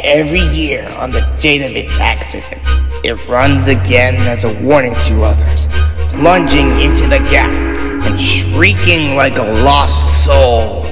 every year on the date of its accident, it runs again as a warning to others, plunging into the gap and shrieking like a lost soul.